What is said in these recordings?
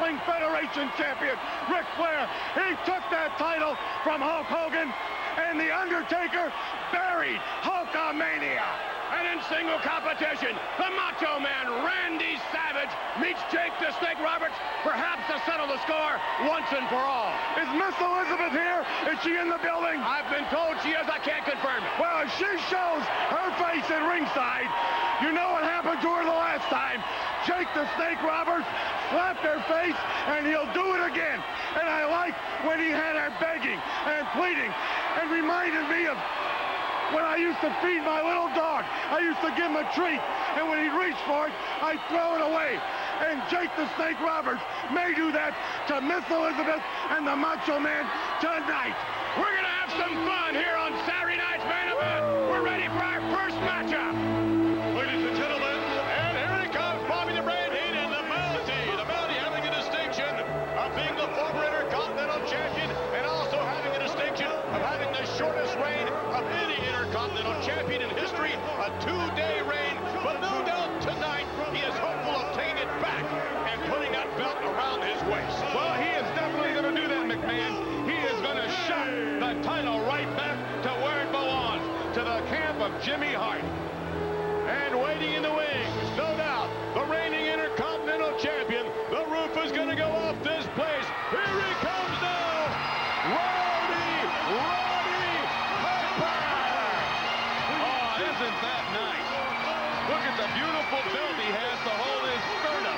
Wrestling Federation champion, Ric Flair. He took that title from Hulk Hogan, and The Undertaker buried Hulkamania. And in single competition, the Macho Man Randy Savage meets Jake the Snake Roberts, perhaps to settle the score once and for all. Is Miss Elizabeth here? Is she in the building? I've been told she is. I can't confirm it. Well, if she shows her face at ringside, you know what happened to her the last time. Jake the Snake Roberts slapped her face, and he'll do it again. And I like when he had her begging and pleading and reminded me of when I used to feed my little dog. I used to give him a treat, and when he'd reach for it, I'd throw it away. And Jake the Snake Roberts may do that to Miss Elizabeth and the Macho Man tonight. We're going to have some fun here on Saturday night's main event. We're ready for our first matchup. Ladies and gentlemen, and here it comes, Bobby the Brain Heenan and the Mountie. The Mountie having the distinction of being the former Intercontinental Champion and also having the distinction of having the shortest reign of any Intercontinental Champion in history, a 2-day reign, but no doubt tonight he is hopeful of taking it back and putting that belt around his waist. Well, he is definitely going to do that, McMahon. He is going to shove the title right back to where it belongs, to the camp of Jimmy Hart. And waiting in the wings, no doubt, the reigning Intercontinental Champion. The roof is going to go off this place. Here he comes now, Rowdy Roddy Piper. Oh, isn't that nice? Look at the beautiful belt he has to hold his sternum.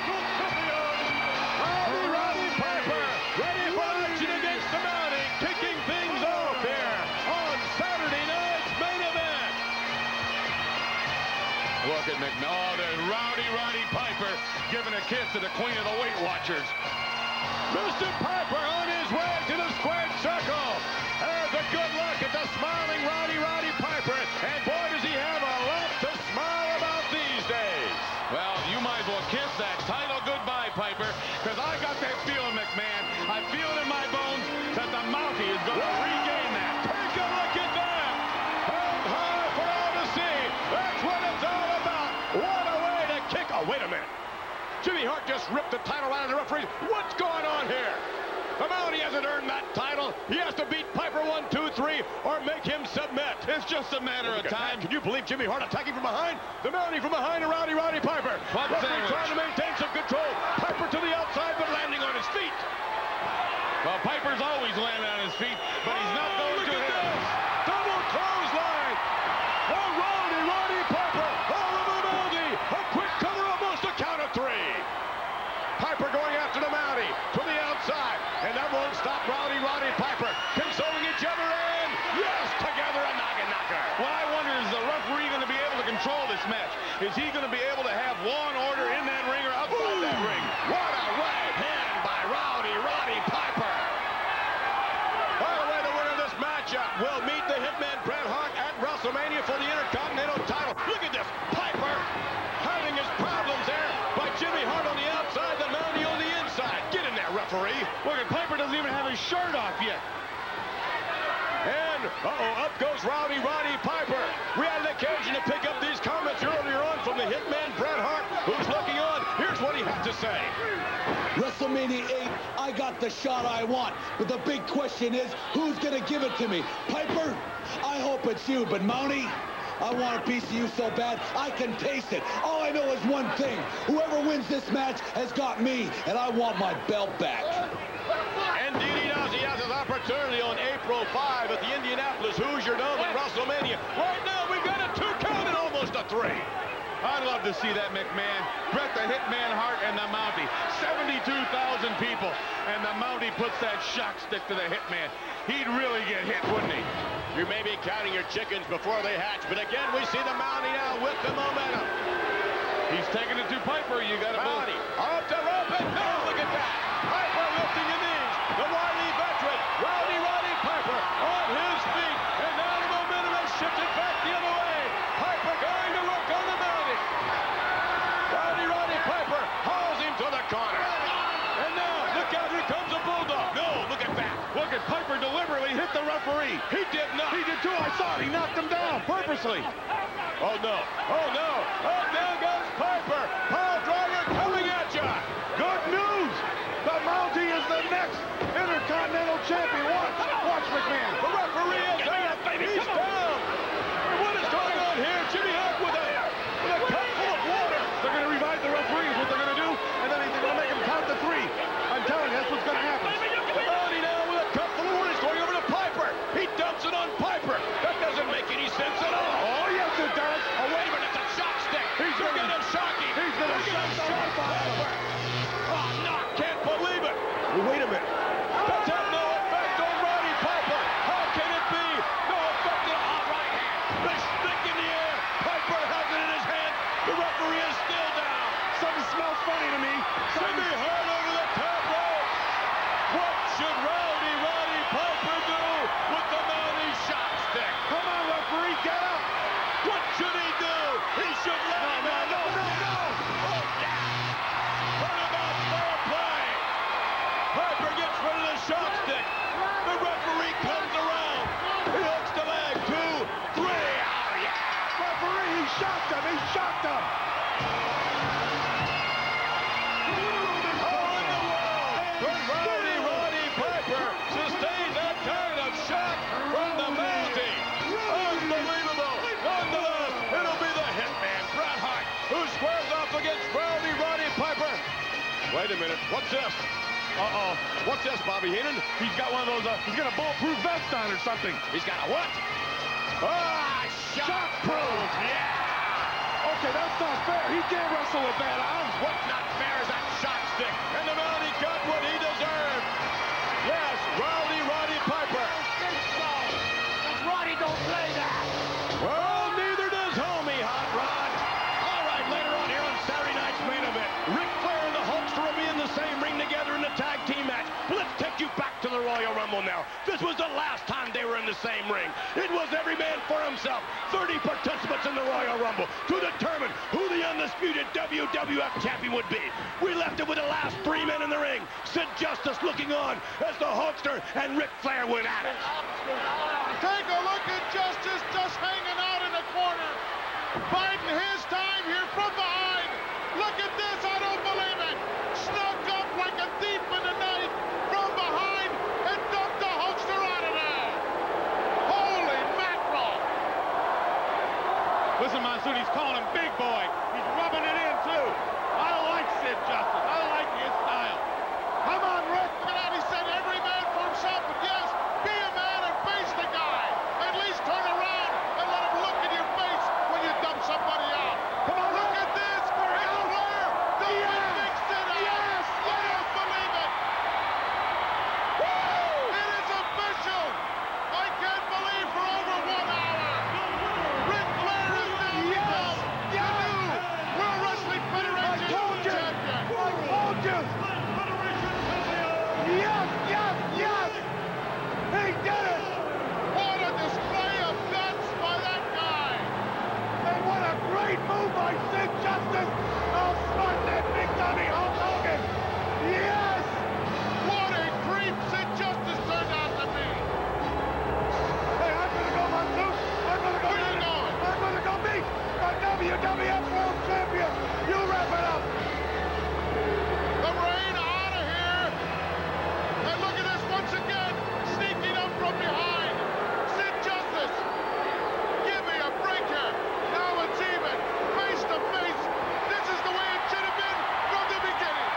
Roddy Piper, ready for action against the Mountie, kicking things off here on Saturday night's main event. Look at McNaught and Roddy Piper giving a kiss to the Queen of the Weight Watchers. Mr. Piper on his way to the squared circle. Has a good look at the smiling Roddy Piper. And boy, does he have a lot to smile about these days. Well, you might as well kiss that title goodbye, Piper, because I got that feeling, McMahon. I feel it in my bones that the Mountie is going to regain that. Take a look at that. Held high for all to see. That's what it's all about. What a way to kick. Oh, wait a minute. Jimmy Hart just ripped the title out of the referee. What's going on here? The Mountie hasn't earned that title. He has to beat Piper 1, 2, 3 or make him submit. It's just a matter of time. Can you believe Jimmy Hart attacking from behind? The Mountie from behind and Roddy Piper. Referee trying to maintain some control. Piper to the outside but landing on his feet. Well, Piper's always landing on his feet, but he's not going to hit. Double clothesline. Oh, Roddy Piper. Oh, the Mountie. A quick cover, almost a count of 3. Piper going after the Mountie to the outside, and that won't stop Roddy Piper. Consoling each other, and yes, together a knocker. What I wonder is the referee going to be able to control this match? Is he going to be able to have law and order in that ring or outside that ring? What a right hand by Roddy Piper. By the way, the winner of this matchup will meet the Hitman Bret Hart at WrestleMania for the Intercontinental title. Look at this. Piper having his problems there by Jimmy Hart on the outside, the Mountie on the inside. Get in there, referee. Look at Piper doesn't even have his shirt off yet. And, up goes Roddy Piper. We had an occasion to pick up these comments earlier on from the Hitman Bret Hart, who's looking on. Here's what he had to say. WrestleMania 8, I got the shot I want, but the big question is, who's gonna give it to me? Piper? I hope it's you, but Mountie, I want a piece of you so bad, I can taste it. All I know is one thing. Whoever wins this match has got me, and I want my belt back. Indeed he does. He has his opportunity on April 5 at the Indianapolis Hoosier Dome at WrestleMania. Right now, we've got a 2 count and almost a 3. I'd love to see that, McMahon. Bret the Hitman Hart and the Mountie. 72,000 people, and the Mountie puts that shock stick to the Hitman. He'd really get hit, wouldn't he? You may be counting your chickens before they hatch, but again, we see the Mountie now with the momentum. He's taking it to Piper. You got to Mountie up the rope, and no, look at that. Piper lifting the knees. The wily veteran, Roddy Piper, on his feet, and now the momentum has shifted back the other way. Piper going to work on the Mountie. Roddy Piper hauls him to the corner. And now, look out, here comes a Bulldog. No, look at that. Look at Piper deliberately hit the referee. He did not. He did too. I saw it. He knocked him down purposely. Oh, no. Oh, no. Oh, down goes Piper. Pile driver coming at you. Good news. The champion. Watch McMahon. The referee is out. He's down. What is going on here? Jimmy Hart with a cup full of water. They're going to revive the referee is what they're going to do, and then they're going to make him count to 3. I'm telling you, that's what's going to happen. Brownie now with a cup full of water. He's going over to Piper. He dumps it on Piper. That doesn't make any sense at all. Oh, yes, it does. Oh, wait a minute. It's a shock stick. He's going to shock him. He's going to shock Piper. Oh, no. Can't believe it. Well, wait a minute. That's had no effect on Roddy Piper. How can it be? No effect on right hand. The stick in the air. Piper has it in his hand. The referee is still down. Something smells funny to me. Jimmy Hart over the top rope. What should Roddy Piper do with the Mountie shock stick? Come on, referee, get up. What should he do? He should let him out. No. Oh, yeah. What about fair play? Piper gets rid of the shock stick. The referee comes around. He hooks the leg. 2, 3. Oh, yeah. Referee, he shocked him. He shocked him. Oh, in the wall. Roddy Piper sustained that kind of shock from the Mountie. Unbelievable. Nonetheless, it'll be the hitman, Bret Hart, who squares off against Roddy Piper. Wait a minute. What's this? Uh-oh. What's this, Bobby Heenan? He's got one of those, he's got a bulletproof vest on or something. He's got a what? Ah, shock-proof. Yeah. Okay, that's not fair. He can't wrestle with bad arms. What's not fair is that shock stick. And the Mountie got what he deserved. Yes, Roddy Piper. Roddy don't play that. Well, neither does homie Hot Rod. All right, later on here on Saturday night's main event, Ric Flair and the Hulkster will be in the same ring together in the tag team match. Let's take you back to the Royal Rumble now. This was the last time they were in the same ring. It was every man for himself. 30 participants in the Royal Rumble to determine who the undisputed WWF champion would be. We left it with the last 3 men in the ring. Sid Justice looking on as the Hulkster and Ric Flair went at it. Take a look at Justice just hanging out in the corner. Biding his time here from behind. Look at this, I don't believe it. Snuck up like a thief in the night from behind and dumped the Hulkster out of there. Holy mackerel. Listen, Monsoon, he's calling him big boy. He's rubbing it in, too. I like Sid Justice. I like his style. Come on, Rick. Look at that, he said every man for himself, but yes, be a man and face the guy. At least turn around and let him look in your face when you dump somebody out. Come on, Look Rick. at this. Ric Flair. The big Sid out. Yes. I don't believe it. Woo! It is official. I can't believe for over 1 hour. Ric Flair is now become the new World Wrestling Federation champion. I told you. Yes. He did it. What a display of guts by that guy. And what a great move by Sid Justice. Oh, smart that big dummy Hulk Hogan. Yes. What a creep Sid Justice turned out to be. Hey, I'm going to go, Monsoon. I'm going to go. Where you going? I'm going to go meet the WWF World Champion. You wrap it up. The Rain out of here. And look at this once again. Sneaking up from behind. Sid Justice. Give me a break here. Now it's even. Face to face. This is the way it should have been from the beginning.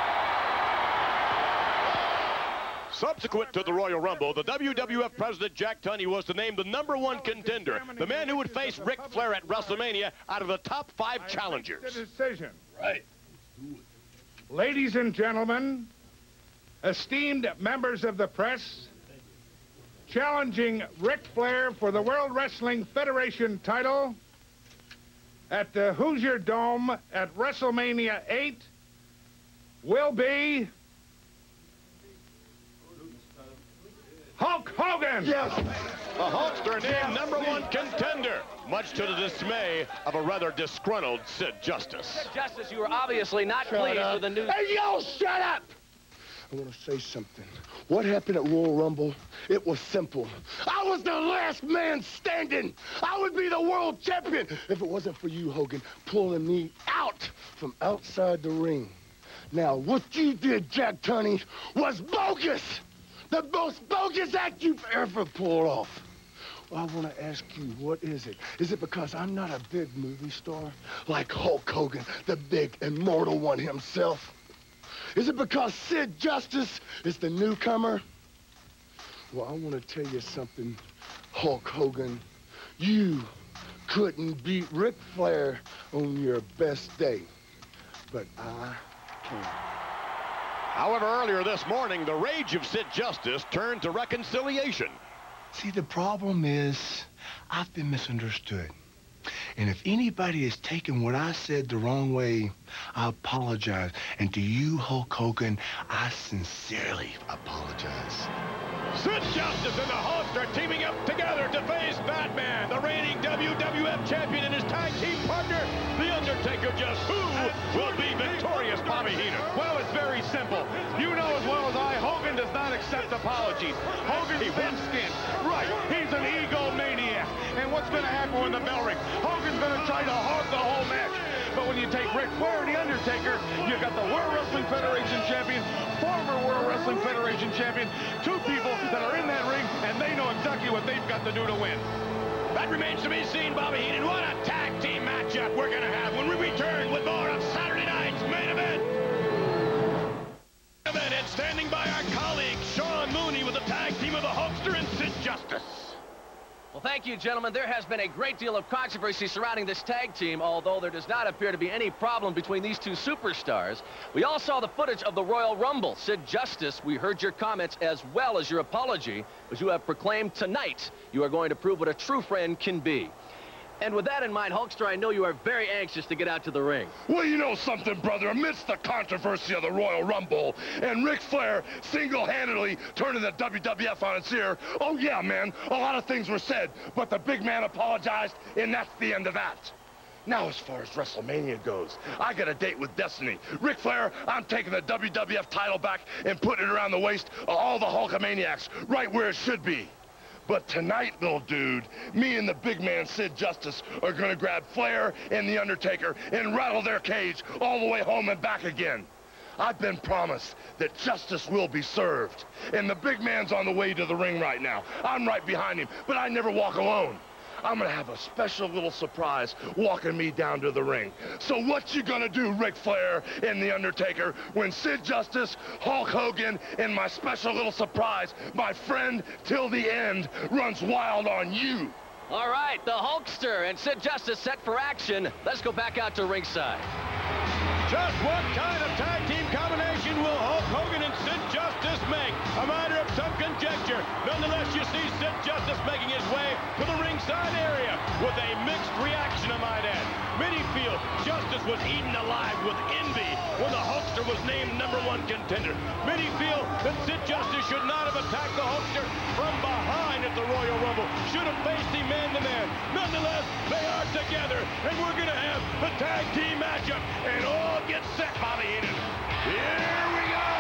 Subsequent to the Royal Rumble, the WWF President Jack Tunney was to name the #1 contender, the man who would face Ric Flair at WrestleMania out of the top 5 challengers. The decision. Right. Ladies and gentlemen, esteemed members of the press, challenging Ric Flair for the World Wrestling Federation title at the Hoosier Dome at WrestleMania 8 will be Hulk Hogan. Yes. The Hulkster named #1 contender, much to the dismay of a rather disgruntled Sid Justice. Justice, you were obviously not pleased with the news. Hey, yo, shut up! I want to say something. What happened at Royal Rumble? It was simple. I was the last man standing. I would be the world champion if it wasn't for you, Hogan, pulling me out from outside the ring. Now, what you did, Jack Tunney, was bogus. The most bogus act you've ever pulled off. Well, I want to ask you, what is it? Is it because I'm not a big movie star like Hulk Hogan, the big immortal one himself? Is it because Sid Justice is the newcomer? Well, I want to tell you something, Hulk Hogan. You couldn't beat Ric Flair on your best day, but I can. However, earlier this morning, the rage of Sid Justice turned to reconciliation. See, the problem is, I've been misunderstood. And if anybody has taken what I said the wrong way, I apologize. And to you, Hulk Hogan, I sincerely apologize. Sid Justice and the Hulk are teaming up together to face Batman, the reigning WWF champion, and his tag team partner, The Undertaker. Just who will be victorious, Bobby Heenan? Well, it's very simple. You know as well as I, Hogan does not accept apologies. Hogan's thin-skinned. Right, he's an egomaniac. And what's going to happen when the bell rings? Hogan's going to try to hog the whole match. But when you take Ric Flair and The Undertaker, you've got the World Wrestling Federation champion, former World Wrestling Federation champion, two people that are in that ring, and they know exactly what they've got to do to win. That remains to be seen, Bobby Heenan. What a tag team matchup we're going to have when we return with more of Saturday night's main event. And standing by our colleague, Sean Mooney, with the tag team of the Hulkster and Sid Justice. Well, thank you, gentlemen. There has been a great deal of controversy surrounding this tag team, although there does not appear to be any problem between these two superstars. We all saw the footage of the Royal Rumble. Sid Justice, we heard your comments as well as your apology, as you have proclaimed tonight you are going to prove what a true friend can be. And with that in mind, Hulkster, I know you are very anxious to get out to the ring. Well, you know something, brother. Amidst the controversy of the Royal Rumble and Ric Flair single-handedly turning the WWF on its ear, oh, yeah, man, a lot of things were said, but the big man apologized, and that's the end of that. Now, as far as WrestleMania goes, I got a date with Destiny. Ric Flair, I'm taking the WWF title back and putting it around the waist of all the Hulkamaniacs, right where it should be. But tonight, little dude, me and the big man, Sid Justice, are going to grab Flair and The Undertaker and rattle their cage all the way home and back again. I've been promised that justice will be served. And the big man's on the way to the ring right now. I'm right behind him, but I never walk alone. I'm going to have a special little surprise walking me down to the ring. So what you going to do, Ric Flair and The Undertaker, when Sid Justice, Hulk Hogan, and my special little surprise, my friend till the end, runs wild on you? All right, the Hulkster and Sid Justice set for action. Let's go back out to ringside. Just what kind of tag team combination will Hulk Hogan and Sid Justice make? A matter of some conjecture. Nonetheless, you see Sid Justice making his way to the ringside area with a mixed reaction, I might add. Many feel Justice was eaten alive with envy when the Hulkster was named #1 contender. Many feel that Sid Justice should not have attacked the Hulkster from behind at the Royal Rumble. Should have faced him man-to-man. Nonetheless, they are together, and we're going to have the tag team matchup. And all get set, Bobby Heenan. Here we go!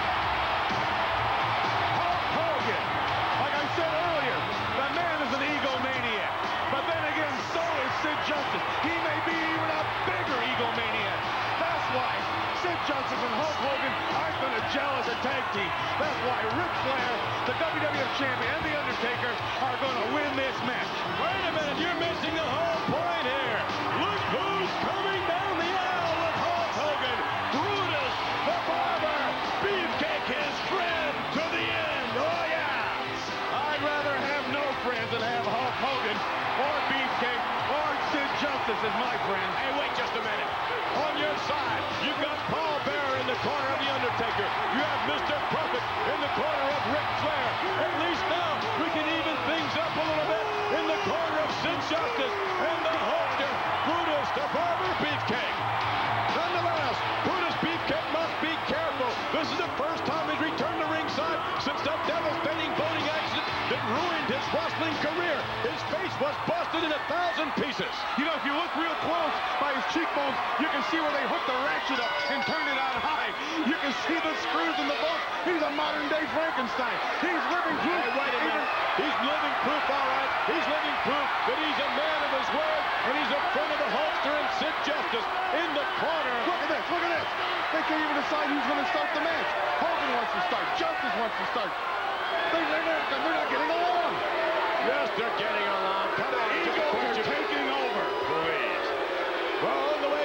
Hulk Hogan. Like I said earlier, the man is an egomaniac. But then again, so is Sid Justice. He may be even a bigger egomaniac. That's why Sid Justice and Hulk Hogan aren't going to gel as a tag team. That's why Ric Flair, the WWF champion, and The Undertaker are going to win this match. Wait a minute, you're missing the whole point here. Look who's coming down the aisle with Hulk Hogan. Brutus, the barber, Beefcake, his friend to the end. Oh, yeah. I'd rather have no friends than have Hulk Hogan or Beefcake or Sid Justice as my friends. Hey, wait just a minute. On your side, you've got Paul Bearer in the corner of The Undertaker. You have Mr. Perfect in the corner of Ric Flair. At least now we can even things up a little bit in the corner of Sid Justice and the Hulkster, Brutus, the barber, Beefcake. Nonetheless, Brutus Beefcake must be careful. This is the first time he's returned to ringside since that devastating boating accident that ruined his wrestling career. His face was busted in 1,000 pieces. You know, if you look real close by his cheekbones, you can see where they hooked the ratchet up and turned it on high. You can see the screws in the boat. He's a modern-day Frankenstein. He's living proof. Hey, wait a minute. He's living proof, all right. He's living proof that he's a man of his word, and he's a friend of the Hulkster and Sid Justice in the corner. Look at this. Look at this. They can't even decide who's going to start the match. Hogan wants to start. Justice wants to start.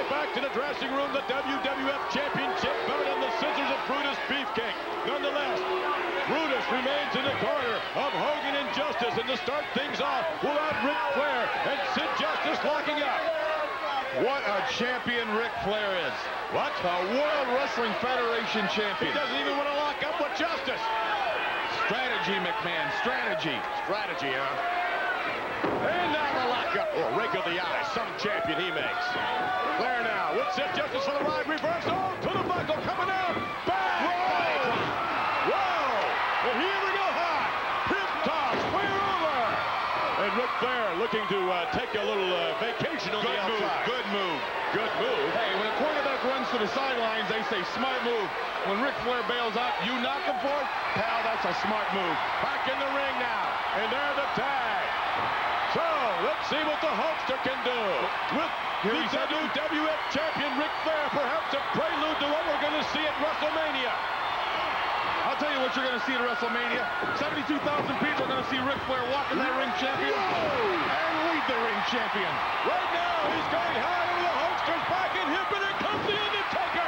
it back to the dressing room. The WWF Championship bout on the scissors of Brutus Beefcake. Nonetheless, Brutus remains in the corner of Hogan and Justice. And to start things off, we'll have Ric Flair and Sid Justice locking up. What a champion Ric Flair is. What? The World Wrestling Federation champion. He doesn't even want to lock up with Justice. Strategy, McMahon, strategy. Strategy, huh? And now the lockup. Oh, rake of the eye. Some champion he makes. Flair now with Sid Justice for the ride. Reverse. Oh, to the buckle. Coming out. Back. Whoa. Whoa. And here we go high. Hip toss. Flair over. And Ric Flair looking to take a little vacation on the outside. Good move. Good move. Hey, when a quarterback runs to the sidelines, they say smart move. When Ric Flair bails out, you knock him for it? Pal, that's a smart move. Back in the ring now. And there's the tag. So, let's see what the Hulkster can do. With the WWF champion Ric Flair, perhaps a prelude to what we're going to see at WrestleMania. I'll tell you what you're going to see at WrestleMania. 72,000 people are going to see Ric Flair walk in that ring champion and lead the ring champion. Right now, he's going high over the Hulkster's back and hip, and here comes The Undertaker.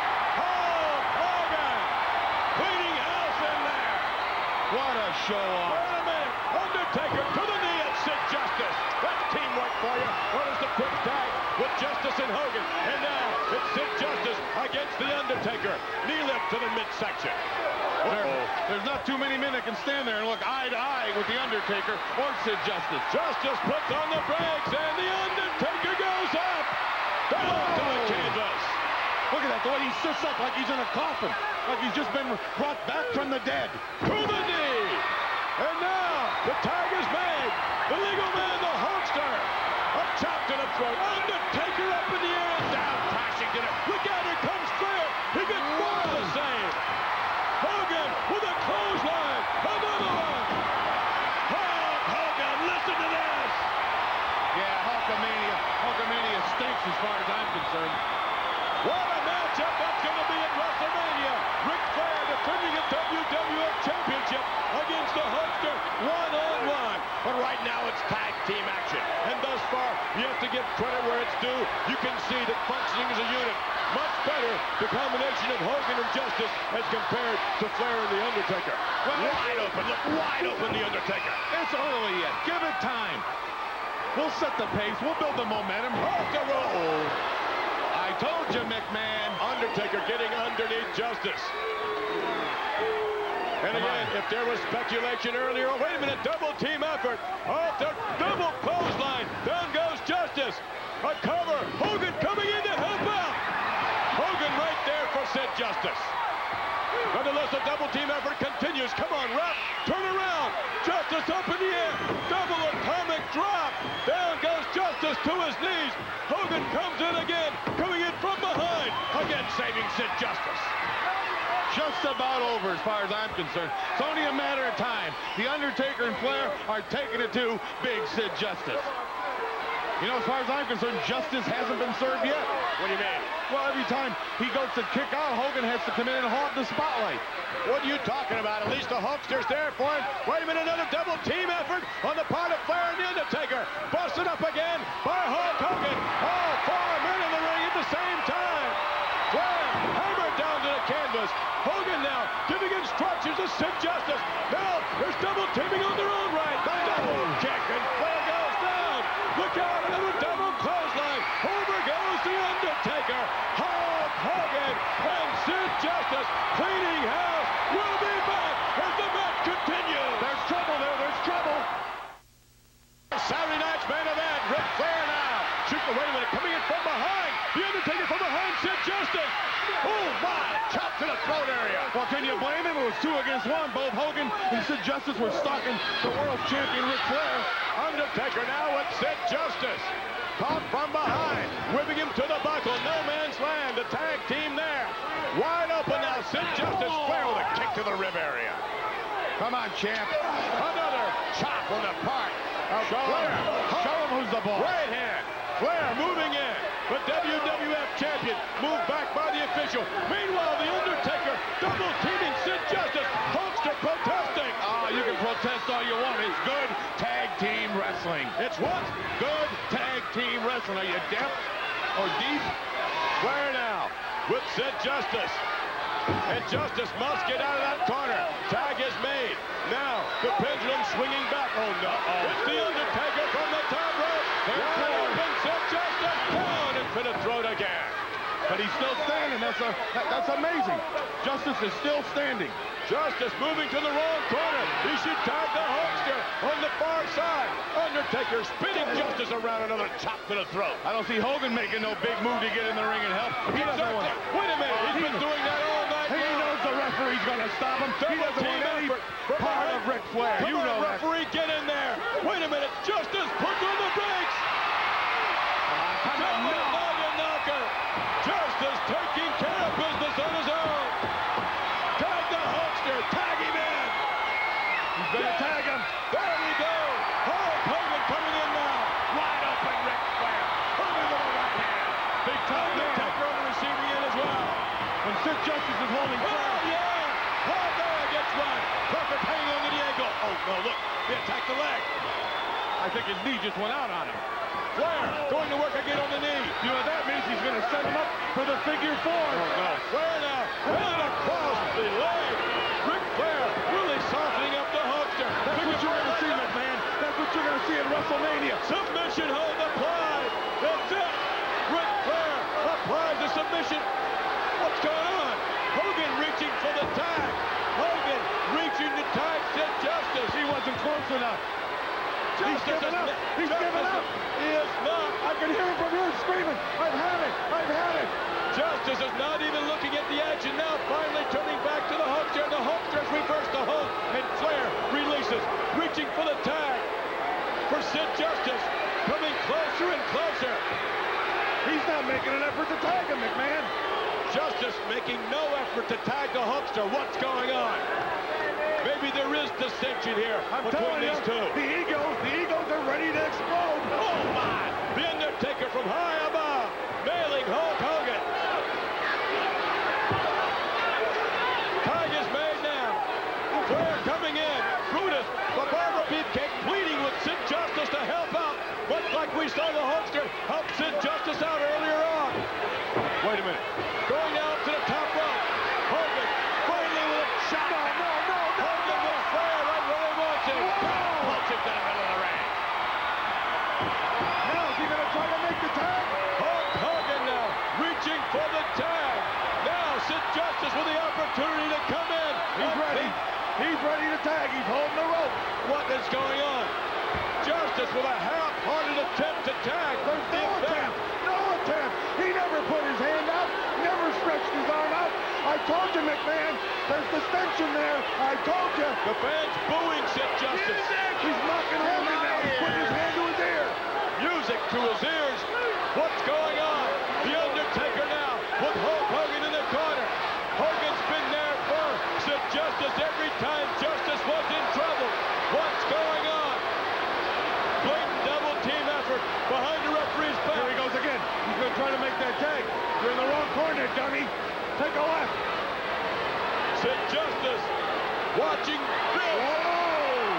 Hulk Hogan cleaning house in there. What a show off. Wait a minute. Undertaker to the knee at Sid Justice. That's teamwork for you. What is the quick tag with Justice and Hogan? And now it's Sid Justice against The Undertaker. Knee lift to the midsection. There's not too many men that can stand there and look eye to eye with The Undertaker or Sid Justice. Justice puts on the brakes, and The Undertaker goes up. Down to the canvas. Look at that, the way he sits up like he's in a coffin, like he's just been brought back from the dead. To the knee. And now the tag is made. The legal man, the Hulkster. A chop to the throat. Undertaker up in the air and down, crashing to the... Look out, here comes Flair. He gets more of the same. Hogan with a clothesline. Another one. Hulk Hogan, listen to this. Yeah, Hulkamania stinks as far as I'm concerned. What a matchup that's going to be at WrestleMania. Ric Flair defending a WWF Championship against the Hulkster one-on-one. But right now it's tag team action. And thus far, you have to give credit where it's due. You can see that functioning as a unit. Much better, the combination of Hogan and Justice as compared to Flair and The Undertaker. Well, wide open, look, wide open, The Undertaker. It's early yet. Give it time. We'll set the pace. We'll build the momentum. Off the roll. I told you, McMahon. Undertaker getting underneath Justice. And again, if there was speculation earlier, wait a minute, double team effort. Off the double clothesline. Down goes Justice. A cover. Hogan coming in to help out. Hogan right there for Sid Justice. Nonetheless, the double team effort continues. Come on, ref. Turn around. Justice up in the air. Double atomic drop. Down goes Justice to his knees. Hogan comes in again. Coming in from behind. Again, saving Sid Justice. Just about over as far as I'm concerned. It's only a matter of time. The Undertaker and Flair are taking it to Big Sid Justice. You know, as far as I'm concerned, Justice hasn't been served yet. What do you mean? Well, every time he goes to kick out, Hogan has to come in and hog the spotlight. What are you talking about? At least the Hulkster's there for him. Wait a minute, another double team effort on the part of Flair and The Undertaker. Busted up again by Hulk Hogan. All 4 men in the ring at the same time. Flair hammered down to the canvas. Hogan now giving instructions to Sid Justice. Now there's double teaming on their own right. The double kick, and Flair goes down. Look out, another double clothesline. Over goes The Undertaker. Hulk Hogan and Sid Justice cleaning house. We'll be back as the match continues. There's trouble there. There's trouble. Saturday night's main event. Ric Flair now. Shoot, wait a minute, coming in from behind. The Undertaker from behind Sid Justice. Oh, my. Chop to the throat area. Well, can you blame him? It was 2 against 1. Both Hogan and Sid Justice were stalking the world champion Ric Flair. Undertaker now with Sid Justice. Caught from behind. Whipping him to the buckle. No man's land. The tag team there. Wide open now. Sid Justice. Flair with a kick to the rib area. Come on, champ. Another chop on the part of Flair. Show him who's the boss. Right hand. Flair moving in. The WWF champion moved back by the official. Meanwhile, The Undertaker double teaming Sid Justice. Hulkster protesting. You can protest all you want. It's good tag team wrestling. It's what? Good tag team wrestling. Are you deaf? or deep. Flair now with Sid Justice. And Justice must get out of that corner. Tag is made. Now, the pendulum swinging back. Oh, no. It's The Undertaker from the top rope. Wide open, Sid Justice down and for the throat again. But he's still standing. That's amazing. Justice is still standing. Justice moving to the wrong corner. He should tag the Hulkster on the far side. Undertaker spinning Justice around, another chop to the throat. I don't see Hogan making no big move to get in the ring and help. He doesn't want it. Wait a minute. He's been doing that all night. He knows the referee's going to stop him. He doesn't want any part of Ric Flair. You know that. Referee, get in there. Wait a minute. Justice puts on the brakes. Double noggin knocker. Justice taking care of business on his own. Tag the Hulkster. Tag him in. He's going to tag him. There we go. Hulk Hogan coming in now. Wide open Ric Flair. Hogan with a right hand. Big time Undertaker on the receiving end as well. When Sid Justice is holding Flair. Oh, yeah. Oh, there gets one. Perfect hanging on to the ankle. Oh, no, look. He attacked the leg. I think his knee just went out on him. Flair going to work again on the knee. You know what that means? He's going to set him up for the figure four. Oh, no. Flair now. And across the leg. Ric Flair really softening up the Hulkster. That's what you're going to see, McMahon. That's what you're going to see at WrestleMania. Submission hold applied. That's it. Ric Flair applies the submission. What's going on? Hogan reaching for the tag. Hogan reaching to tag Sid Justice. He wasn't close enough. He's given up. He's given up. He is not. I can hear him from here screaming, I've had it. I've had it. Justice is not even looking at the edge, and now finally turning back to the Hulkster. The Hulkster is reversed to Hulk, and Flair releases, reaching for the tag for Sid Justice, coming closer and closer. He's not making an effort to tag him, McMahon. Justice making no effort to tag the Hulkster. What's going on? Maybe there is distinction here between these two. The egos are ready to explode. Oh, my! The Undertaker from high above, nailing Hulk Hogan. Tag is made now. Flair coming in. Brutus, the Barbara Beefcake pleading with Sid Justice to help out. Much like we saw the Hulkster help Sid Justice out earlier on. Wait a minute. Going out to the top rope. Hogan finally with a shot. No. Hogan with Flair right where they want to. Punch him to the middle of the ring. Now is he going to try to make the tag? Hulk Hogan now reaching for the tag. Now Sid Justice with the opportunity to come in. He's ready. He's ready to tag. He's holding the rope. What is going on? Justice with a half-hearted attempt to tag. There's no attempt. No attempt. He never put his hand out. Never stretched his arm out. I told you, McMahon. There's distinction there. I told you. The fans booing Sid Justice. He's mocking Hogan now. He's putting his hand to his ear. Music to his ears. What's going on? The Undertaker now with Hulk Hogan in the corner. Hogan's been there for Sid Justice every time Justice was in trouble. What's going on? Blatant double team effort behind the referee's back. Here he goes again. He's going to try to make that tag. You're in the wrong corner, dummy. Take a left. Sid Justice watching this. Whoa!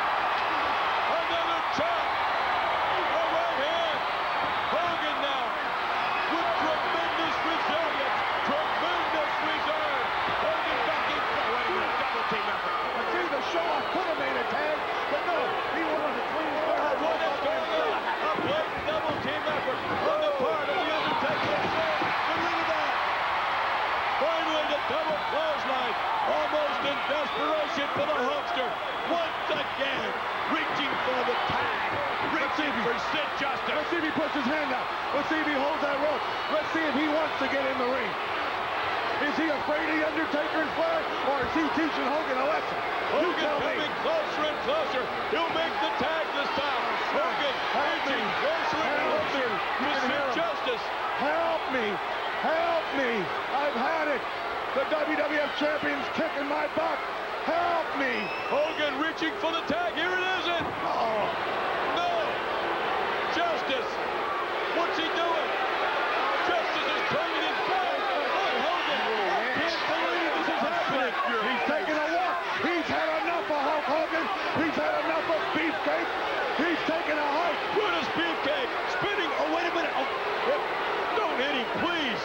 Another chop. A right hand. Hogan now with tremendous resilience. Tremendous reserve. Hogan backing. Wait a minute. Double team effort. I see the show-off could have made a tag, but no. He wanted to clean it up. What is going on? A blatant double team effort on the part of the Undertaker. And look at that. Finally, the double clothesline. Almost in desperation for the Hulkster. Once again, reaching for the tag. Reaching for Sid Justice. Let's see if he puts his hand out. Let's see if he holds that rope. Let's see if he wants to get in the ring. Is he afraid of the Undertaker and Flair, or is he teaching Hogan a lesson? Hogan coming closer and closer. He'll make the tag this time. Hogan reaching closer and closer to Sid Justice. Help me. Help me. I've had it. The WWF Champion's kicking my butt. Help me. Hogan reaching for the tag. Here it isn't. Oh. No. Justice. What's he doing? Justice is turning his back on Hogan. I can't believe this is happening. He's taking a walk. He's had enough of Hulk Hogan. He's had enough of Beefcake. He's taking a hike. Brutus Beefcake spinning. Oh, wait a minute. Oh.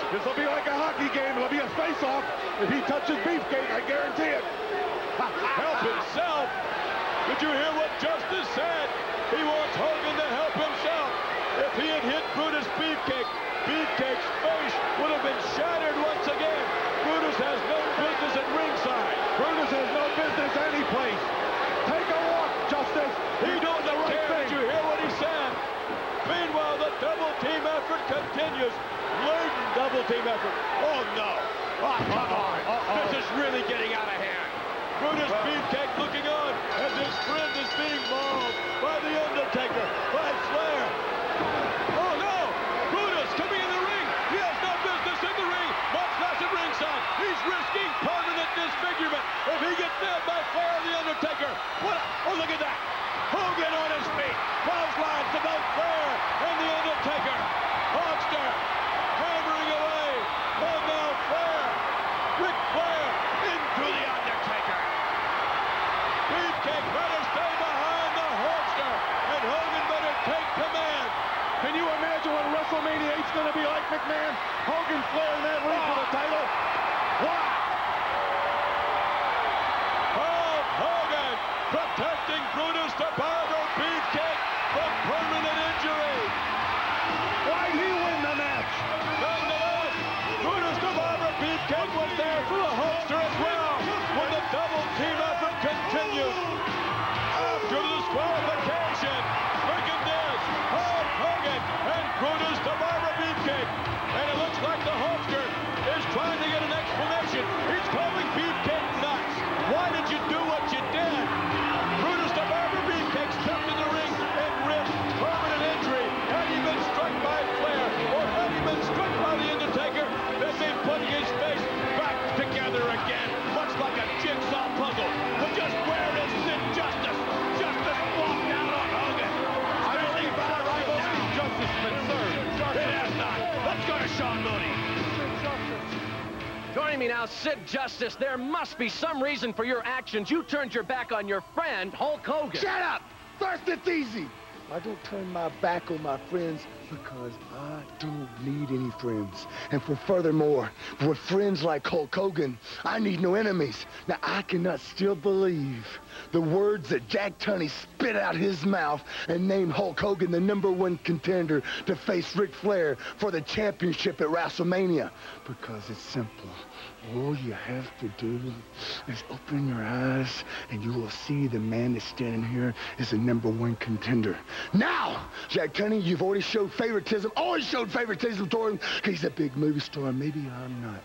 This will be like a hockey game. It'll be a face-off. If he touches Beefcake, I guarantee it. Help himself. Did you hear what Justice said? He wants Hogan to help himself. If he had hit Brutus Beefcake, Beefcake's face would have been shattered once again. Brutus has no business at ringside. Brutus has no business any place. Take a walk, Justice. He doing the right thing. Did you hear what he said? Meanwhile, the double team effort continues. Blatant double team effort. Oh, no. Oh, come on. This is really getting out of hand. Brutus Beefcake looking on as his friend is being mauled by The Undertaker, by Flair. Oh, no. Brutus coming in the ring. He has no business in the ring. Much less at ringside. He's risking permanent disfigurement if he gets nailed by Flair or The Undertaker. What? Oh, look at that. Hogan on his feet. Clotheslines to both Flair and The Undertaker. Hulkster hammering away. And now Flair. Ric Flair into The Undertaker. Beefcake better stay behind the Hulkster. And Hogan better take command. Can you imagine what WrestleMania 8's going to be like, McMahon? Hogan, Flair in that ring for the title? Wow! Hulk Hogan protecting Brutus the Barber Beefcake from permanent injury. Why'd he win the match? Nonetheless, Brutus the Barber Beefcake was there for the Hulkster as well when the double team effort continued. After the disqualification, look at this. Hulk Hogan and Brutus the Barber Beefcake. And it looks like the Hulkster is trying to get an explanation. He's calling Beefcake nuts. Why did you do what you did? Brutus the Barber Beefcake stepped in the ring and risked permanent injury. Had he been struck by Flair or had he been struck by The Undertaker, they'd be putting his face back together again, much like a jigsaw puzzle. But just where is Sid Justice? Justice walked out on Hogan. I don't think that rival Justice has been served. It has not. Let's go to Sean Mooney. Joining me now, Sid Justice. There must be some reason for your actions. You turned your back on your friend, Hulk Hogan. Shut up! First, it's easy. I don't turn my back on my friends because I don't need any friends. And furthermore, with friends like Hulk Hogan, I need no enemies. Now, I cannot still believe the words that Jack Tunney spit out his mouth and named Hulk Hogan the #1 contender to face Ric Flair for the championship at WrestleMania. Because it's simple. All you have to do is open your eyes and you will see the man that's standing here is the #1 contender. Now, Jack Tunney, you've already showed favoritism, always showed favoritism toward him. He's a big movie star. Maybe I'm not.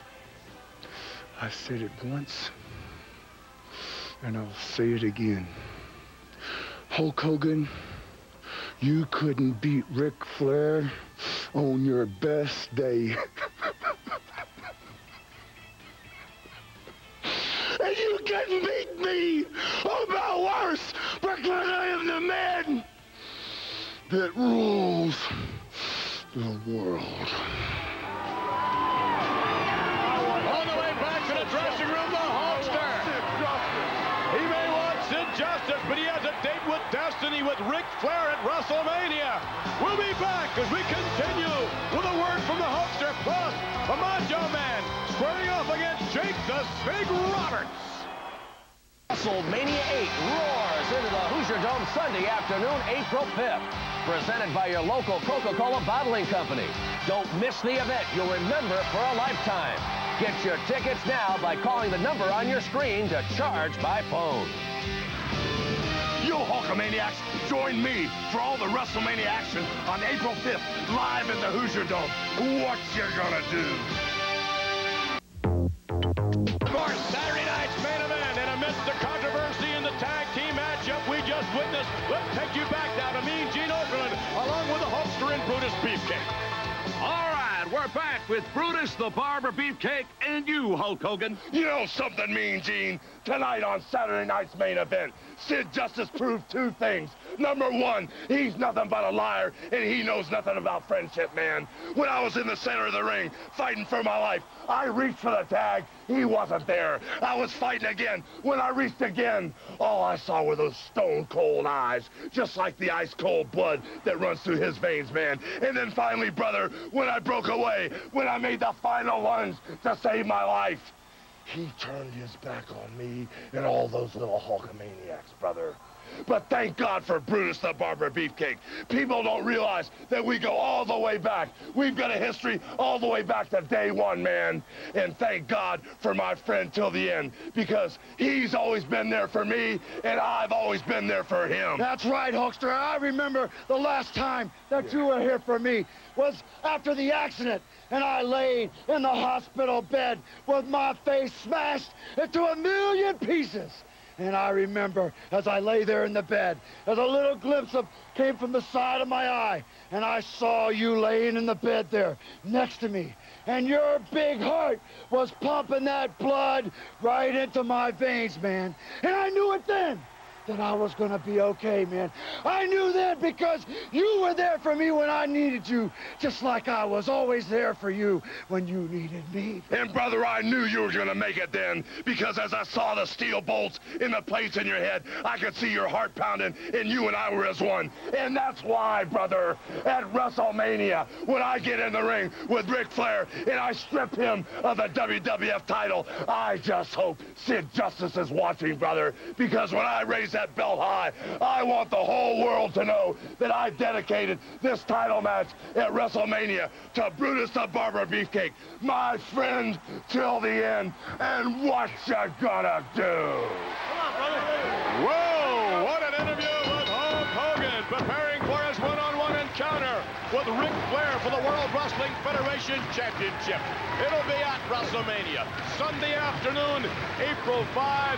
I said it once, and I'll say it again. Hulk Hogan, you couldn't beat Ric Flair on your best day. And you couldn't beat me, or about worse, because I am the man that rules the world. On the way back to the dressing room, the Hulkster. He may want Sid Justice, but he has a date with destiny with Ric Flair at WrestleMania. We'll be back as we continue with a word from the Hulkster, plus a Macho Man squaring off against Jake the Snake Roberts. WrestleMania 8 roars into the Hoosier Dome Sunday afternoon, April 5th. Presented by your local Coca-Cola bottling company. Don't miss the event. You'll remember it for a lifetime. Get your tickets now by calling the number on your screen to charge by phone. You Hulkamaniacs, join me for all the WrestleMania action on April 5th, live at the Hoosier Dome. What you gonna do? Of course, Saturday night's main event, and amidst the controversy in the tag team matchup we just witnessed, let's take you back now to Mean Gene Okerlund, along with the Hulkster and Brutus Beefcake. All right, we're back with Brutus the Barber Beefcake and you, Hulk Hogan. You know something, Mean Gene? Tonight on Saturday night's main event, Sid Justice proved two things. Number one, he's nothing but a liar, and he knows nothing about friendship, man. When I was in the center of the ring, fighting for my life, I reached for the tag, He wasn't there. I was fighting again. When I reached again, all I saw were those stone-cold eyes, just like the ice-cold blood that runs through his veins, man. And then finally, brother, when I broke away, when I made the final lunge to save my life, he turned his back on me and all those little Hulkamaniacs, brother. But thank God for Brutus the Barber Beefcake. People don't realize that we go all the way back. We've got a history all the way back to day one, man. And thank God for my friend till the end, because he's always been there for me, and I've always been there for him. That's right, Hulkster. I remember the last time that you were here for me was after the accident, and I laid in the hospital bed with my face smashed into 1,000,000 pieces. And I remember as I lay there in the bed, as a little glimpse came from the side of my eye, and I saw you laying in the bed there next to me, and your big heart was pumping that blood right into my veins, man. And I knew it then that I was gonna be okay, man. I knew that because you were there for me when I needed you, just like I was always there for you when you needed me. And brother, I knew you were gonna make it then, because as I saw the steel bolts in the plates in your head, I could see your heart pounding, and you and I were as one. And that's why, brother, at WrestleMania, when I get in the ring with Ric Flair and I strip him of the WWF title, I just hope Sid Justice is watching, brother, because when I raise that belt high, I want the whole world to know that I dedicated this title match at WrestleMania to Brutus the Barber Beefcake, my friend till the end. And what you gonna do? Come on, brother. Whoa, what an interview with Hulk Hogan, preparing for his one-on-one encounter with Ric Flair for the World Wrestling Federation Championship. It'll be at WrestleMania, Sunday afternoon, April 5.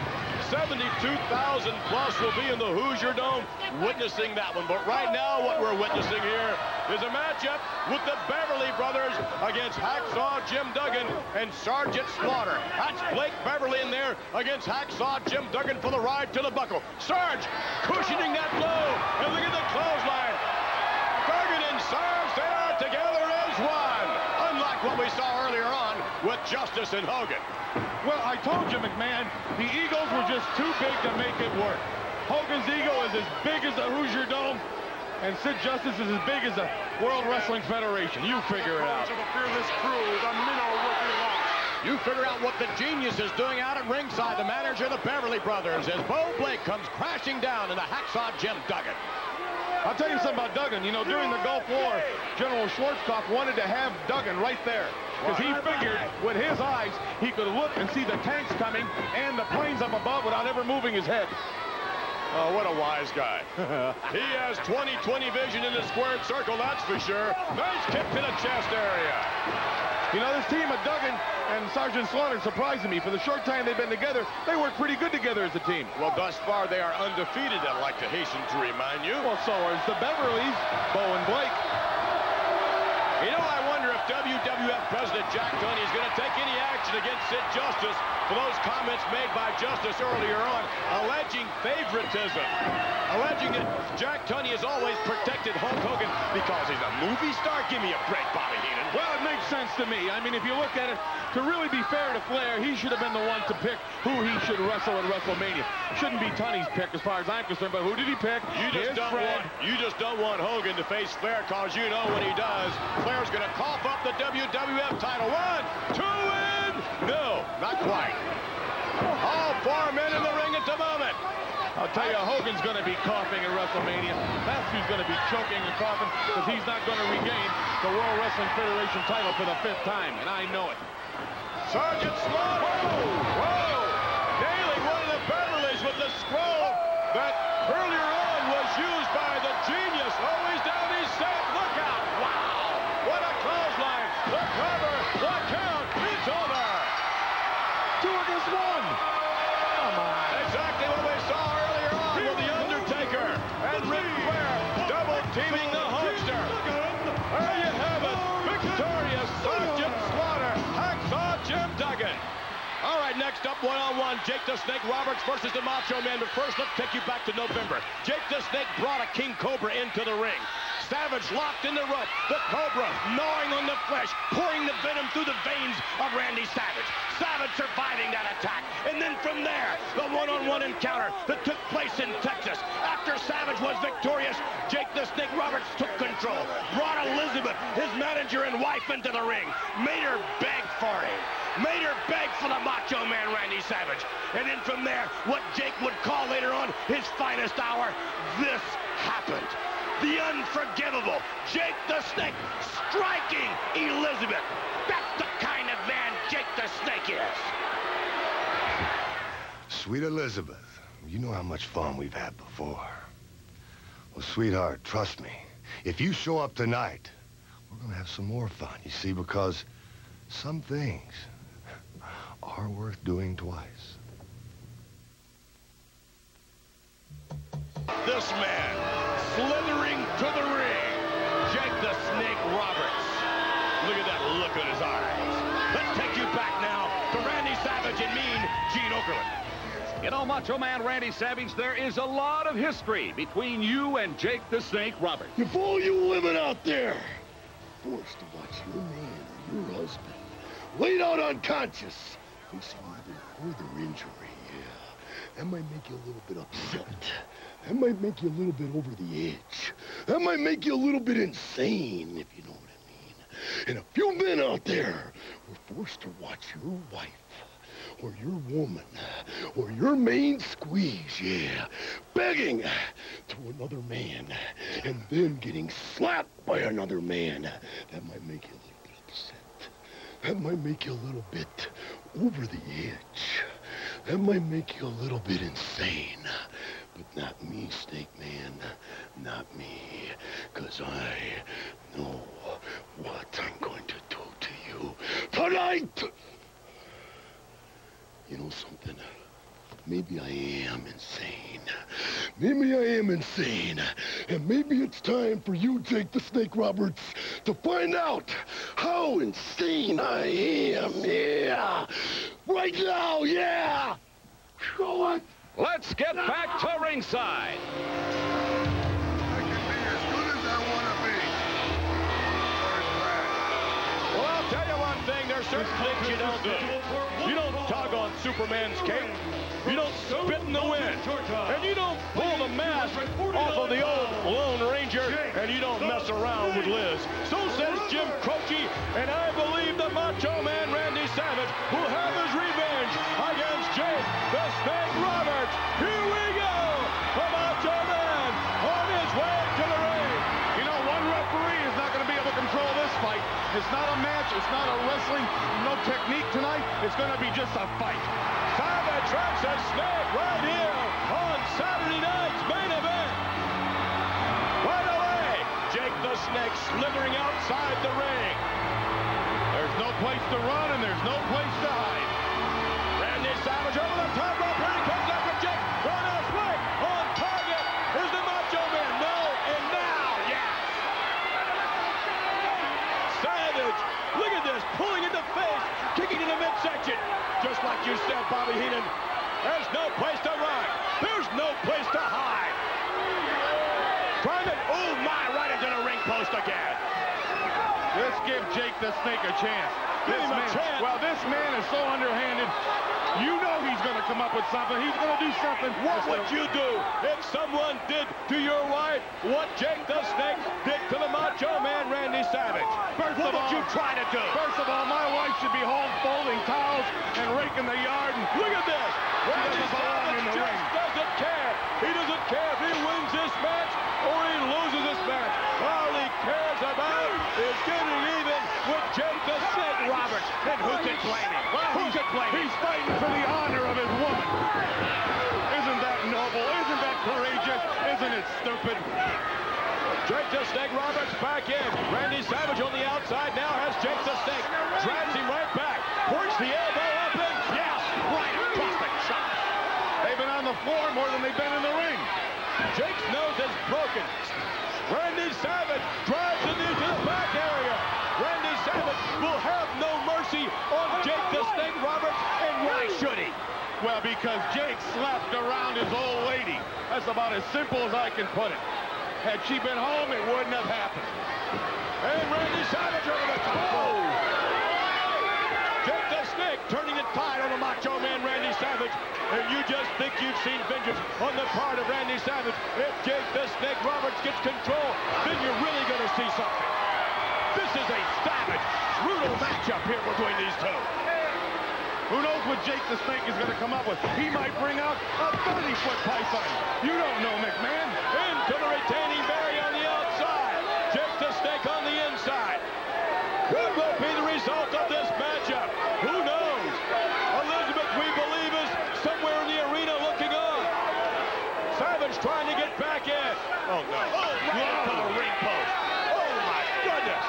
72,000 plus will be in the Hoosier Dome witnessing that one. But right now, what we're witnessing here is a matchup with the Beverly Brothers against Hacksaw Jim Duggan and Sergeant Slaughter. That's Blake Beverly in there against Hacksaw Jim Duggan for the ride to the buckle. Sarge cushioning that blow, and look at the clothesline. Duggan and Sarge, they are together as one, unlike what we saw earlier on with Justice and Hogan. Well, I told you, McMahon, the Eagles were just too big to make it work. Hogan's ego is as big as the Hoosier Dome, and Sid Justice is as big as the World Wrestling Federation. You figure it out. You figure out what the Genius is doing out at ringside, the manager of the Beverly Brothers, as Bo Blake comes crashing down into Hacksaw Jim Duggan. I'll tell you something about Duggan. You know, during the Gulf War, General Schwarzkopf wanted to have Duggan right there, because he figured with his eyes he could look and see the tanks coming and the planes up above without ever moving his head. Oh, what a wise guy. He has 20/20 vision in the squared circle, that's for sure. Nice kick to the chest area. You know, this team of Duggan and Sergeant Slaughter surprising me. For the short time they've been together, they work pretty good together as a team. Well, thus far, they are undefeated, I'd like to hasten to remind you. Well, so is the Beverlys, Bo and Blake. You know, I wonder if WWF President Jack Tunney is going to take any action against Sid Justice for those comments made by Justice earlier on, alleging favoritism, alleging that Jack Tunney has always protected Hulk Hogan because he's a movie star. Give me a break, Bobby Heenan. Well, it makes sense to me. I mean, if you look at it, to really be fair to Flair, he should have been the one to pick who he should wrestle at WrestleMania. Shouldn't be Tunney's pick as far as I'm concerned, but who did he pick? You just don't want Hogan to face Flair, because you know when he does, Flair's going to cough up the WWF title. 1, 2, and no, not quite. All 4 men in the ring at the moment. I'll tell you, Hogan's going to be coughing at WrestleMania. That's who's going to be choking and coughing, because he's not going to regain the World Wrestling Federation title for the 5th time, and I know it. Sergeant Slaughter. Whoa! Nailing one of the Beverlys with the scroll that earlier on was used by the Genius. Always down, he's set. Look out! Wow! What a clothesline! The cover, the count, it's over! 2 against 1. Come on. Exactly what we saw earlier on with The Undertaker and Ric Flair double-teaming the Hulkster. There you have it. Victorious Sergeant Slaughter, Hacksaw Jim Duggan. All right, next up, one-on-one, Jake the Snake Roberts versus the Macho Man. But first, let's take you back to November. Jake the Snake brought a King Cobra into the ring. Savage locked in the rope. The Cobra gnawing on the flesh, pouring the venom through the veins of Randy Savage. Savage surviving that attack. And then from there, the one-on-one encounter that took place in Texas. After Savage was victorious, Jake the Snake Roberts took control. Brought Elizabeth, his manager and wife, into the ring. Made her beg for him. Made her beg for the Macho Man Randy Savage. And then from there, what Jake would call later on his finest hour, this happened. The unforgivable Jake the Snake striking Elizabeth. That's the kind of man Jake the Snake is. Sweet Elizabeth, you know how much fun we've had before. Well, sweetheart, trust me. If you show up tonight, we're gonna have some more fun, you see, because some things are worth doing twice. This man slithering to the ring, Jake the Snake Roberts. Look at that look in his eyes. Let's take you back now to Randy Savage and Mean Gene Okerlund. You know, Macho Man Randy Savage, there is a lot of history between you and Jake the Snake Roberts. You fool, you women out there, forced to watch your man or your husband laid out unconscious, facing even further injury. Yeah, that might make you a little bit upset. That might make you a little bit over the edge. That might make you a little bit insane, if you know what I mean. And a few men out there were forced to watch your wife or your woman or your main squeeze, yeah, begging to another man and then getting slapped by another man. That might make you a little bit upset. That might make you a little bit over the edge. That might make you a little bit insane. But not me, Snake Man. Not me. 'Cause I know what I'm going to do to you tonight. You know something? Maybe I am insane. Maybe I am insane. And maybe it's time for you, Jake the Snake Roberts, to find out how insane I am. Yeah. Right now, yeah. Go on. Let's get back to ringside. I can be as good as I want to be. Well, I'll tell you one thing, there's certain things you don't do. You don't tug on Superman's cape. You don't spit in the wind. And you don't pull the mask off of the old Lone Ranger. And you don't mess around with Liz. So says Jim Croce, and I believe the Macho Man Randy Savage will have his revenge against Jake the Snake Roberts. Here we go. The Macho Man on his way to the ring. You know, one referee is not going to be able to control this fight. It's not a match. It's not a wrestling. No technique tonight. It's going to be just a fight. Savage versus Snake right here on Saturday night's main event. Right away, Jake the Snake slithering outside the ring. There's no place to run and there's no place to hide. Randy Savage over the top rope. Here he comes after Jake. Roundhouse right on target. Here's the Macho Man. No, and now, yes. Savage, look at this, pulling in the face, kicking in the midsection. Just like you said, Bobby Heenan, there's no place to run. There's no place to hide. Trying to, oh my, right into the ring post again. Let's give Jake the Snake a chance. Well, this man is so underhanded. You know he's going to come up with something. He's going to do something. What would you do if someone did to your wife what Jake the Snake did to the Macho Man Randy Savage? What would you try to do? First of all, my wife should be home folding towels and raking the yard. And look at this. Randy Savage just doesn't care. He doesn't care if he wins this match or he loses this match. All he cares about is getting even with Jake the Snake Roberts. And who can blame him? Who can blame him? He's fighting for the honor of his woman. Isn't that noble? Isn't that courageous? Isn't it stupid? Jake the Snake Roberts back in. Randy Savage on the outside now has Jake the Snake. Drives him right back. Works the elbow up and yes, right across the chop. They've been on the floor more than they've been in the ring. Jake's nose is broken. Randy Savage drives him into the back area. Randy Savage will have no mercy on Jake the Snake Roberts, and why should he? Well, because Jake slapped around his old lady. That's about as simple as I can put it. Had she been home, it wouldn't have happened. And Randy Savage over the top rope. Jake the Snake turning the tide on the Macho Man Randy Savage. And you just think you've seen vengeance on the part of Randy Savage. If Jake the Snake Roberts gets control, then you're really going to see something. This is a savage, brutal matchup here between these two. Who knows what Jake the Snake is going to come up with? He might bring out a 30-foot python. You don't know, McMahon. Into the retaining barrier on the outside. Jake the Snake on the inside. What will be the result of this matchup? Who knows? Elizabeth, we believe, is somewhere in the arena looking on. Savage trying to get back in. Oh, no. Oh, right into the ring post. Oh, my goodness.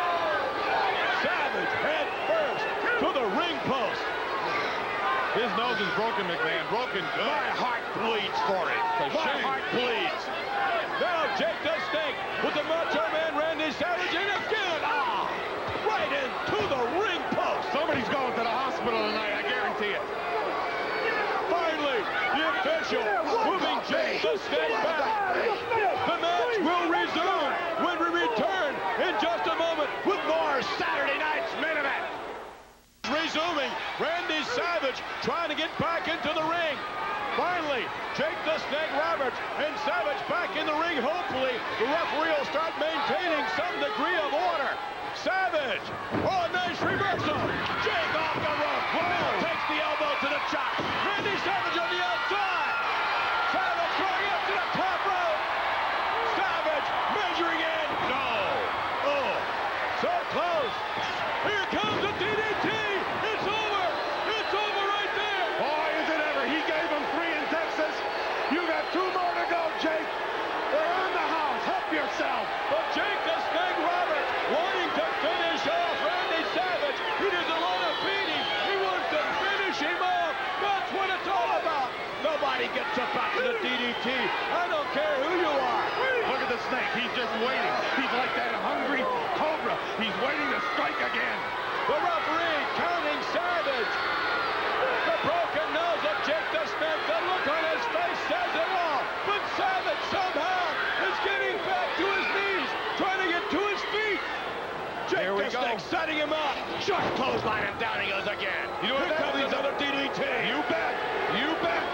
Savage head first to the ring post. His nose is broken, McMahon. Broken good. My heart bleeds for it. My heart bleeds. Now Jake the Snake with the Macho Man Randy Savage, and again, right into the ring post. Somebody's going to the hospital tonight, I guarantee it. Finally, the official moving Jake the Snake back. The match will resume when we return in just a moment with more Saturday Night's Main Event. Resuming, Randy Savage trying to get back into the ring. Finally, Jake the Snake Roberts and Savage back in the ring. Hopefully, the referee will start maintaining some degree of order. Savage, oh, nice reversal. Jake off the rope. Whoa. Takes the elbow to the chop. Randy Savage on the outside. Savage going up to the top rope. Savage measuring in. No. Oh, so close. Here comes the DDT. It's over. It's over right there. Boy, is it ever. He gave him 3 in Texas. You got 2 more to go, Jake. They're on the house. Help yourself. But Jake the Snake Roberts wanting to finish off Randy Savage. He doesn't want to beat him. He wants to finish him off. That's what it's all about. Nobody gets up after the DDT. I don't care who you are. Look at the Snake. He's just waiting. He's like that hungry cobra. He's waiting to strike again. The referee counting Savage. The broken nose of Jake the Snake. The look on his face says it all. But Savage somehow is getting back to his knees, trying to get to his feet. Jake the Snake setting him up. Sharp clothesline, and down he goes again. You know what? Here comes another DDT. You bet. You bet.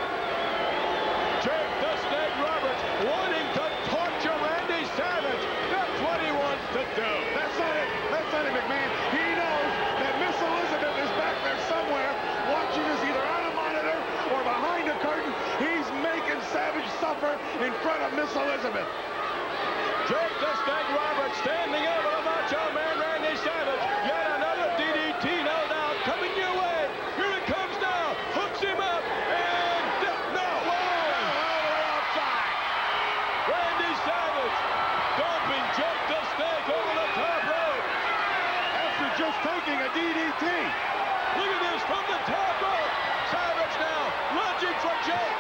Jake the Snake Roberts wanting to torture Randy Savage. That's what he wants to do. That's not it. That's not it, McMahon. He knows that Miss Elizabeth is back there somewhere watching us either on a monitor or behind a curtain. He's making Savage suffer in front of Miss Elizabeth. Jake the Snake Roberts standing over the Macho Man Randy Savage. Yet another DDT, no doubt, coming your way. Here it comes now. Hooks him up. And no. Whoa. All the way outside. Randy Savage dumping Jake the Snake over the top rope. After just taking a DDT. Look at this from the top rope. Savage now lunging for Jake.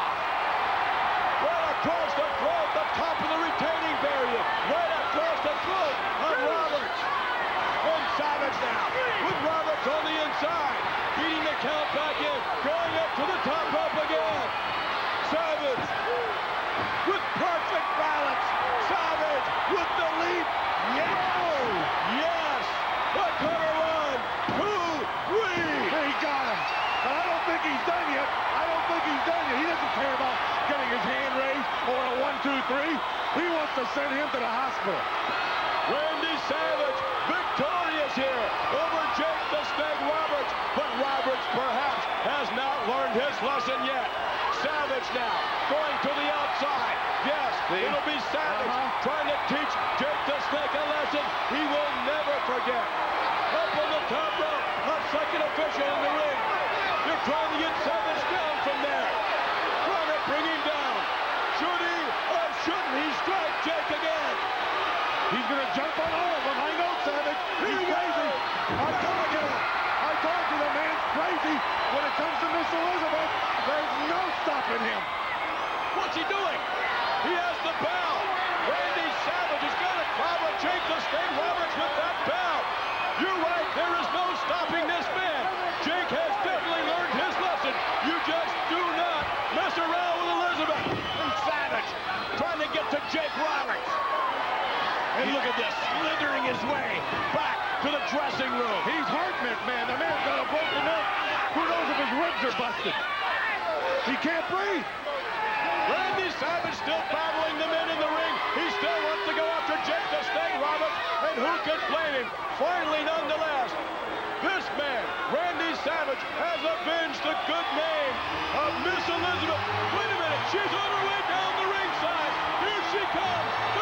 Right across the throat, the top of the retaining barrier. Right across the throat of Roberts. And Savage now with Roberts on the inside. Beating the count back in. Going up to the top rope again. Savage with perfect balance. Savage with the leap. Yes. Yes. The cutter run. 2, 3. He got him. But I don't think he's done yet. I don't think he's done yet. He doesn't care about getting his hand raised or a 1, 2, 3. He wants to send him to the hospital. Randy Savage victorious here over Jake the Snake Roberts. But Roberts perhaps has not learned his lesson yet. Savage now going to the outside. Yes, it'll be Savage trying to teach Jake the Snake a lesson he will never forget. Up on the top rope, a second official in the ring. They're trying to get Savage down from there. Trying to bring him down. Should he or shouldn't he strike Jake again? He's going to jump on all of them. I know, Savage. He's crazy. I told you the man's crazy. When it comes to Miss Elizabeth, there's no stopping him. What's he doing? He has the bell. Randy Savage is going to clobber Jake the Snake Roberts with that bell. You're right. There is no stopping this man. Jake has definitely learned his lesson. You just do not mess around with Elizabeth. And Savage trying to get to Jake Roberts. exhausted. He can't breathe. Randy Savage still battling the men in the ring. He still wants to go after Jake the Snake Roberts, and who can blame him? Finally, nonetheless, this man, Randy Savage, has avenged the good name of Miss Elizabeth. Wait a minute, she's on her way down the ringside. Here she comes.